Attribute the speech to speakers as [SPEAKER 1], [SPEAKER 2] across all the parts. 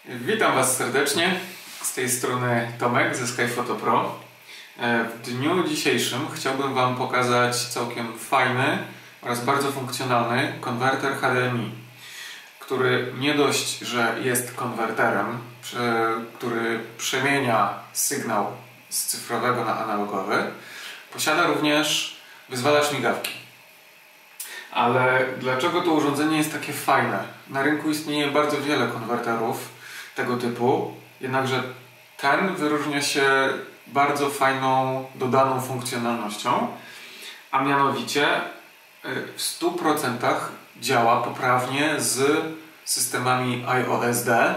[SPEAKER 1] Witam Was serdecznie, z tej strony Tomek ze SkyPhoto Pro. W dniu dzisiejszym chciałbym Wam pokazać całkiem fajny oraz bardzo funkcjonalny konwerter HDMI, który nie dość, że jest konwerterem, który przemienia sygnał z cyfrowego na analogowy, posiada również wyzwalacz migawki. Ale dlaczego to urządzenie jest takie fajne? Na rynku istnieje bardzo wiele konwerterów tego typu, jednakże ten wyróżnia się bardzo fajną, dodaną funkcjonalnością, a mianowicie w 100% działa poprawnie z systemami iOSD,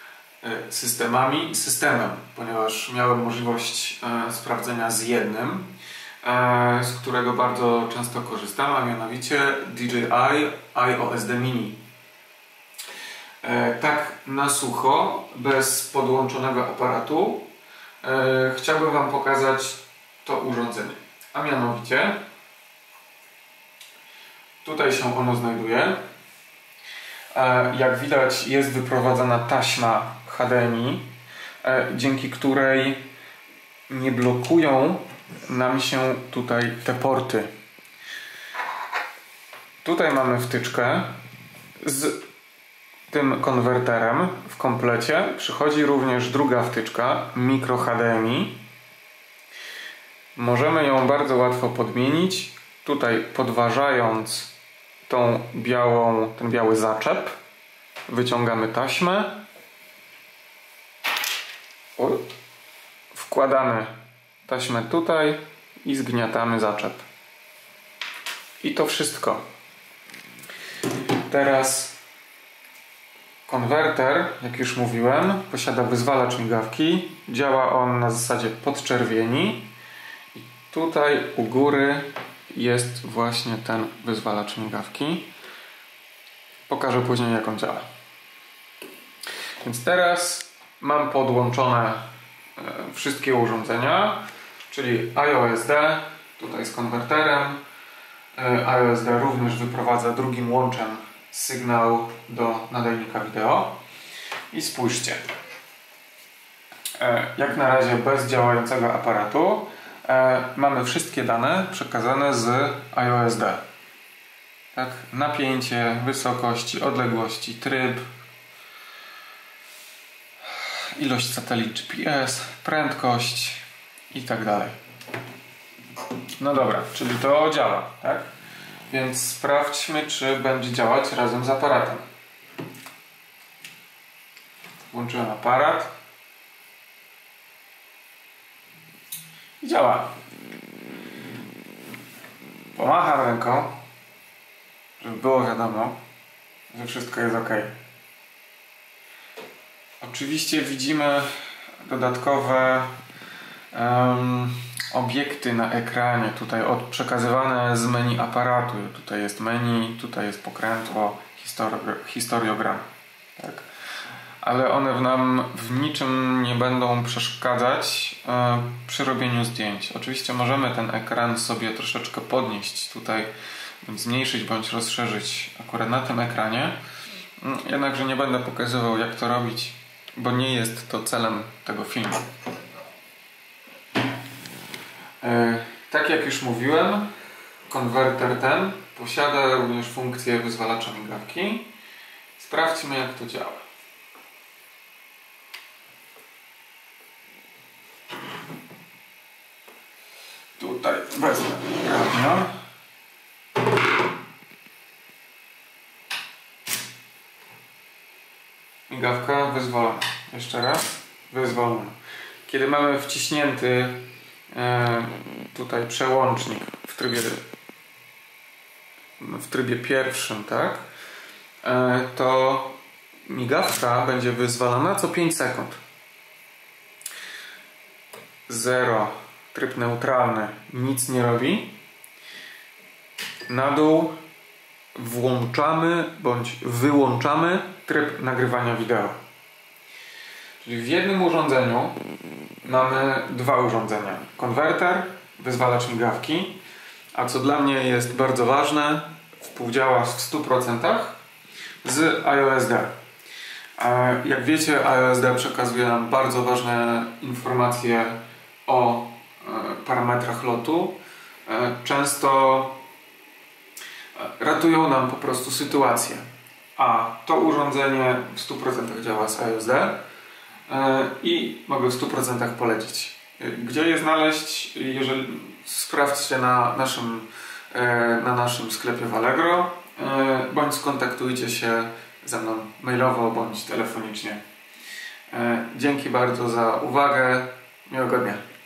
[SPEAKER 1] systemem, ponieważ miałem możliwość sprawdzenia z jednym, z którego bardzo często korzystam, a mianowicie DJI iOSD Mini. Tak na sucho, bez podłączonego aparatu, chciałbym Wam pokazać to urządzenie. A mianowicie tutaj się ono znajduje. Jak widać, jest wyprowadzana taśma HDMI, dzięki której nie blokują nam się tutaj te porty. Tutaj mamy wtyczkę z tym konwerterem w komplecie. Przychodzi również druga wtyczka micro HDMI. Możemy ją bardzo łatwo podmienić. Tutaj podważając ten biały zaczep, wyciągamy taśmę, wkładamy taśmę tutaj i zgniatamy zaczep. I to wszystko. Teraz konwerter, jak już mówiłem, posiada wyzwalacz migawki. Działa on na zasadzie podczerwieni. I tutaj u góry jest właśnie ten wyzwalacz migawki. Pokażę później, jak on działa. Więc teraz mam podłączone wszystkie urządzenia, czyli iOSD tutaj z konwerterem. iOSD również wyprowadza drugim łączem sygnał do nadajnika wideo. I spójrzcie, jak na razie bez działającego aparatu mamy wszystkie dane przekazane z iOSD. Tak? Napięcie, wysokości, odległości, tryb, ilość satelit GPS, prędkość i tak dalej. No dobra, czyli to działa, tak? Więc sprawdźmy, czy będzie działać razem z aparatem. Włączyłem aparat. I działa. Pomacham ręką, żeby było wiadomo, że wszystko jest ok. Oczywiście widzimy dodatkowe obiekty na ekranie, tutaj przekazywane z menu aparatu. Tutaj jest menu, tutaj jest pokrętło, historiogram. Tak? Ale one nam w niczym nie będą przeszkadzać przy robieniu zdjęć. Oczywiście możemy ten ekran sobie troszeczkę podnieść tutaj, zmniejszyć bądź rozszerzyć akurat na tym ekranie. Jednakże nie będę pokazywał, jak to robić, bo nie jest to celem tego filmu. Tak jak już mówiłem, konwerter ten posiada również funkcję wyzwalacza migawki. Sprawdźmy, jak to działa. Tutaj wezmę radio. Migawka wyzwolona. Jeszcze raz. Wyzwolona. Kiedy mamy wciśnięty tutaj przełącznik w trybie pierwszym, tak? To migawka będzie wyzwalana co 5 sekund. 0, tryb neutralny, nic nie robi. Na dół włączamy bądź wyłączamy tryb nagrywania wideo. Czyli w jednym urządzeniu mamy dwa urządzenia. Konwerter, wyzwalacz migawki, a co dla mnie jest bardzo ważne, współdziała w 100% z iOSD. Jak wiecie, ALSD przekazuje nam bardzo ważne informacje o parametrach lotu. Często ratują nam po prostu sytuację. A to urządzenie w 100% działa z ALSD i mogę w 100% polecić. Gdzie je znaleźć? Jeżeli sprawdźcie na naszym sklepie w Allegro, bądź skontaktujcie się ze mną mailowo bądź telefonicznie. Dzięki bardzo za uwagę. Miłego dnia.